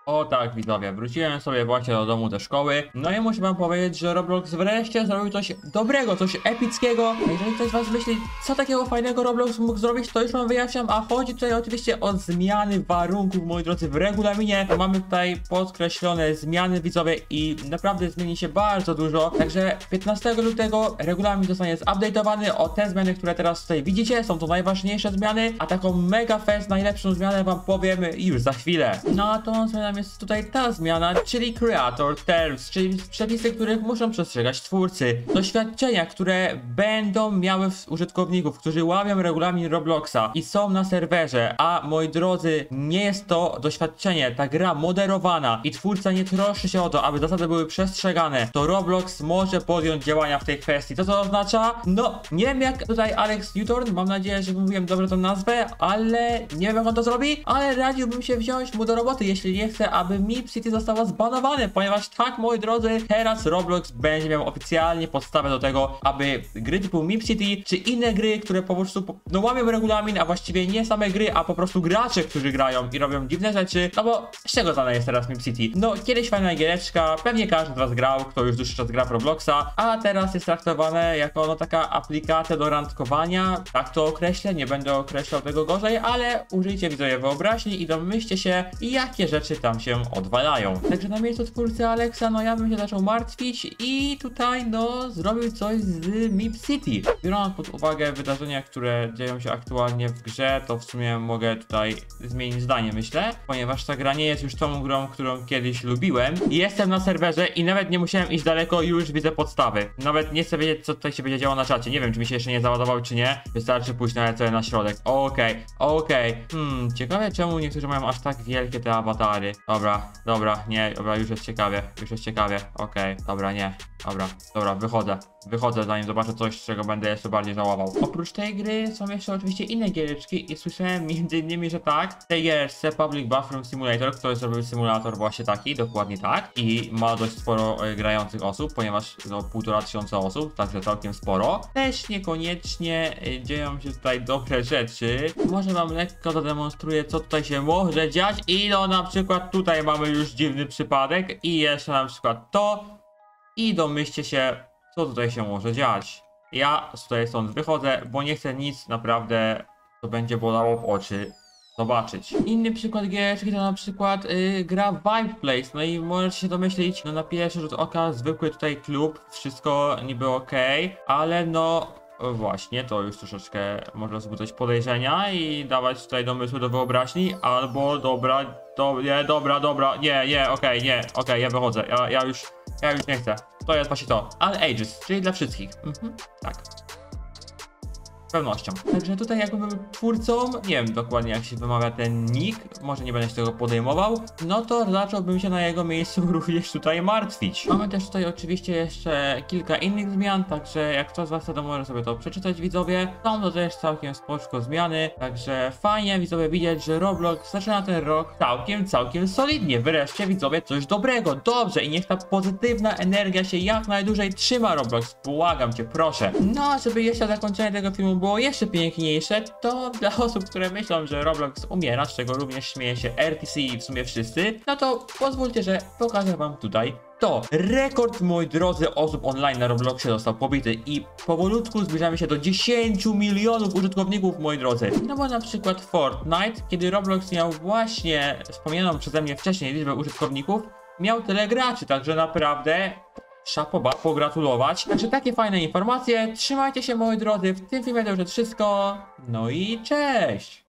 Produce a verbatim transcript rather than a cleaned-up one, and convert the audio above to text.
O tak, widzowie, wróciłem sobie właśnie do domu ze szkoły. No i muszę wam powiedzieć, że Roblox wreszcie zrobił coś dobrego, coś epickiego. A jeżeli ktoś z was myśli, co takiego fajnego Roblox mógł zrobić, to już wam wyjaśniam. A chodzi tutaj oczywiście o zmiany warunków, moi drodzy, w regulaminie. Mamy tutaj podkreślone zmiany, widzowie, i naprawdę zmieni się bardzo dużo. Także piętnastego lutego regulamin zostanie zupdate'owany o te zmiany, które teraz tutaj widzicie. Są to najważniejsze zmiany, a taką mega fest, najlepszą zmianę wam powiem już za chwilę. No a tą zmianą jest tutaj ta zmiana, czyli Creator Terms, czyli przepisy, których muszą przestrzegać twórcy. Doświadczenia, które będą miały użytkowników, którzy łamią regulamin Robloxa i są na serwerze, a moi drodzy, nie jest to doświadczenie, ta gra moderowana i twórca nie troszczy się o to, aby zasady były przestrzegane, to Roblox może podjąć działania w tej kwestii. Co to oznacza? No, nie wiem jak tutaj Alex Newton, mam nadzieję, że mówiłem dobrze tą nazwę, ale nie wiem jak on to zrobi, ale radziłbym się wziąć mu do roboty, jeśli nie chce, aby Mip City została zbanowane, ponieważ tak, moi drodzy, teraz Roblox będzie miał oficjalnie podstawę do tego, aby gry typu Mip City, czy inne gry, które po prostu no łamią regulamin, a właściwie nie same gry, a po prostu gracze, którzy grają i robią dziwne rzeczy, no bo z czego znana jest teraz Mip City? No kiedyś fajna giereczka, pewnie każdy z was grał, kto już dłuższy czas gra w Robloxa, a teraz jest traktowane jako no taka aplikacja do randkowania, tak to określę, nie będę określał tego gorzej, ale użyjcie widzowie wyobraźni i domyślcie się, jakie rzeczy tam się odwalają. Także na miejscu twórcy Alexa, no ja bym się zaczął martwić i tutaj no zrobił coś z Mip City. Biorąc pod uwagę wydarzenia, które dzieją się aktualnie w grze, to w sumie mogę tutaj zmienić zdanie, myślę, ponieważ ta gra nie jest już tą grą, którą kiedyś lubiłem. Jestem na serwerze i nawet nie musiałem iść daleko, już widzę podstawy. Nawet nie chcę wiedzieć, co tutaj się będzie działo na czacie. Nie wiem, czy mi się jeszcze nie załadował, czy nie. Wystarczy pójść nawet sobie na środek. Okej, okay, okej. Okay. Hmm, ciekawe czemu niektórzy mają aż tak wielkie te awatary. Dobra, dobra, nie, dobra, już jest ciekawie, już jest ciekawie. Okej, okay, dobra, nie. Dobra, dobra, wychodzę. Wychodzę, zanim zobaczę coś, czego będę jeszcze bardziej żałował. Oprócz tej gry są jeszcze oczywiście inne giereczki i słyszałem między innymi, że tak, w tej gierce Public Bathroom Simulator, który zrobił symulator właśnie taki, dokładnie tak, i ma dość sporo y, grających osób, ponieważ no półtora tysiąca osób, także całkiem sporo. Też niekoniecznie y, dzieją się tutaj dobre rzeczy. Może wam lekko zademonstruję, co tutaj się może dziać i no na przykład tutaj mamy już dziwny przypadek i jeszcze na przykład to i domyślcie się, co tutaj się może dziać. Ja tutaj stąd wychodzę, bo nie chcę nic naprawdę, co będzie bolało w oczy, zobaczyć. Inny przykład giereczki to na przykład yy, gra Vibe Place. No i możecie się domyślić, no na pierwszy rzut oka zwykły tutaj klub, wszystko niby ok, ale no właśnie, to już troszeczkę może wzbudzać podejrzenia i dawać tutaj domysły do wyobraźni, albo dobra, to nie, dobra, dobra, nie, nie, okej, okay, nie, okej, okay, ja wychodzę, ja, ja już, ja już nie chcę. To jest właśnie to. All ages, czyli dla wszystkich. Mhm, tak. Z pewnością. Także tutaj jakby był twórcą, nie wiem dokładnie jak się wymawia ten nick, może nie będę się tego podejmował, no to zacząłbym się na jego miejscu również tutaj martwić. Mamy też tutaj oczywiście jeszcze kilka innych zmian, także jak ktoś z was to może sobie to przeczytać, widzowie. Są to też całkiem spoczko zmiany, także fajnie widzowie widzieć, że Roblox zaczyna ten rok całkiem, całkiem solidnie. Wreszcie widzowie coś dobrego, dobrze i niech ta pozytywna energia się jak najdłużej trzyma, Roblox, błagam cię, proszę. No a żeby jeszcze zakończenie tego filmu było jeszcze piękniejsze, to dla osób, które myślą, że Roblox umiera, z czego również śmieje się R T C i w sumie wszyscy, no to pozwólcie, że pokażę wam tutaj to. Rekord, moi drodzy, osób online na Robloxie został pobity i powolutku zbliżamy się do dziesięciu milionów użytkowników, moi drodzy. No bo na przykład Fortnite, kiedy Roblox miał właśnie wspomnianą przeze mnie wcześniej liczbę użytkowników, miał tyle graczy, także naprawdę szapoba, pogratulować. Także takie fajne informacje. Trzymajcie się, moi drodzy. W tym filmie to już jest wszystko. No i cześć!